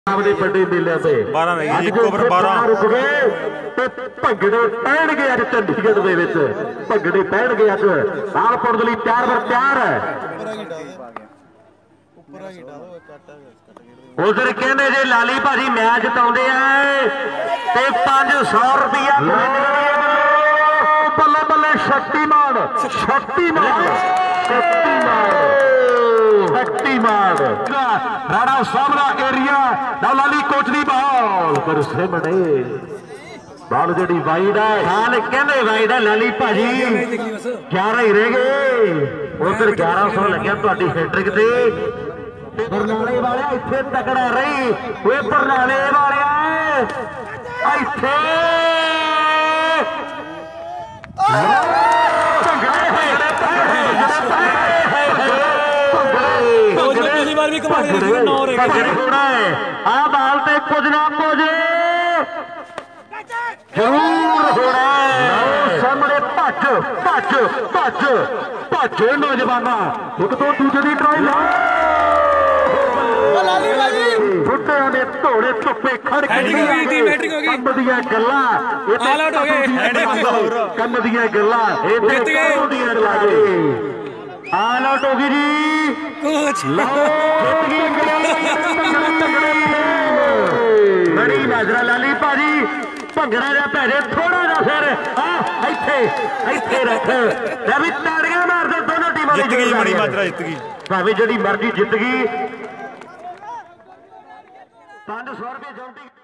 ਆਪਣੇ ਵੱਡੇ ਮੇਲਿਆਂ ਤੇ 12 ਰਹਿ ਗਏ, ਇੱਕ ਓਵਰ 12 ਰੁਕ ਗਏ ਤੇ ਭੰਗੜੇ ਪੈਣਗੇ ਅੱਜ ਚੰਡੀਗੜ੍ਹ ਦੇ ਵਿੱਚ। ਭੰਗੜੇ ਪੈਣਗੇ ਅੱਜ। ਸਾਲ ਪੁੱਟ ਲਈ ਤਿਆਰ ਬਰ ਤਿਆਰ ਹੈ। ਉਧਰ ਕਹਿੰਦੇ ਜੇ ਲਾਲੀ ਭਾਜੀ ਮੈਚ ਜਿਤਾਉਂਦੇ ਆ ਤੇ 500 ਰੁਪਇਆ ਬੱਲੇ ਬੱਲੇ। ਸ਼ਕਤੀਮਾਨ ਸ਼ਕਤੀਮਾਨ ਸ਼ਕਤੀਮਾਨ ਰਾਣਾ ਸਾਹਮਣਾ ਏਰੀਆ ਨਾ ਲਾਲੀ ਕੋਚ ਦੀ ਬਾਲ ਪਰ ਸਾਹਮਣੇ ਬਾਲ ਜਿਹੜੀ ਵਾਈਡ ਹੈ। ਹਾਲ ਕਹਿੰਦੇ ਵਾਈਡ ਹੈ ਲਾਲੀ ਭਾਜੀ 11 ਹੀ ਰਹਿ ਗਏ। ਉਧਰ 1100 ਲੱਗਿਆ ਤੁਹਾਡੀ ਹੈਟ੍ਰਿਕ ਤੇ। ਬਰਨਾਲੇ ਵਾਲਿਆ ਇੱਥੇ ਤਕੜਾ ਰਹੀ ਓਏ ਬਰਨਾਲੇ ਵਾਲਿਆ ਇੱਥੇ ਆ ਬਾਲ ਤੇ ਕੁਝ ਨਾ ਕੁਝ ਜ਼ਰੂਰ ਹੋਣਾ। ਸਾਹਮਣੇ ਭੱਜ ਭੱਜ ਭੱਜ ਭੱਜ ਨੌਜਵਾਨਾਂ ਇੱਕ ਤੋਂ ਦੂਜੇ ਦੀ ਟਰਾਈ ਬੁੱਢਿਆਂ ਦੇ ਧੋੜੇ ਧੁੱਪੇ ਖੜ ਕੇ ਕੰਮ ਦੀਆਂ ਗੱਲਾਂ ਕੰਮ ਦੀਆਂ ਗੱਲਾਂ ਇਹ ਦੀਆਂ ਲਾਗੇ ਆਲ ਆਊਟ ਹੋ ਗਈ ਜੀ ਕੋਚ ਬੜੀ ਨਜ਼ਰਾ ਲਾਲੀ ਭਾਜੀ ਭੰਗੜਾ ਦਾ ਭੈੜੇ ਥੋੜਾ ਜਿਹਾ ਫਿਰ ਇੱਥੇ ਇੱਥੇ ਰੱਖ ਲੈ ਵੀ ਤਾੜੀਆਂ ਮਾਰਦੇ ਦੋਨੋਂ ਟੀਮਾਂ ਜਿੱਤ ਗਈ ਬੜੀ ਮਾਜਰਾ ਜਿੱਤ ਗਈ ਭਾਵੇਂ ਜਿਹੜੀ ਮਰਜ਼ੀ ਜਿੱਤ ਗਈ 500 ਰੁਪਏ ਜੌਂਟੀ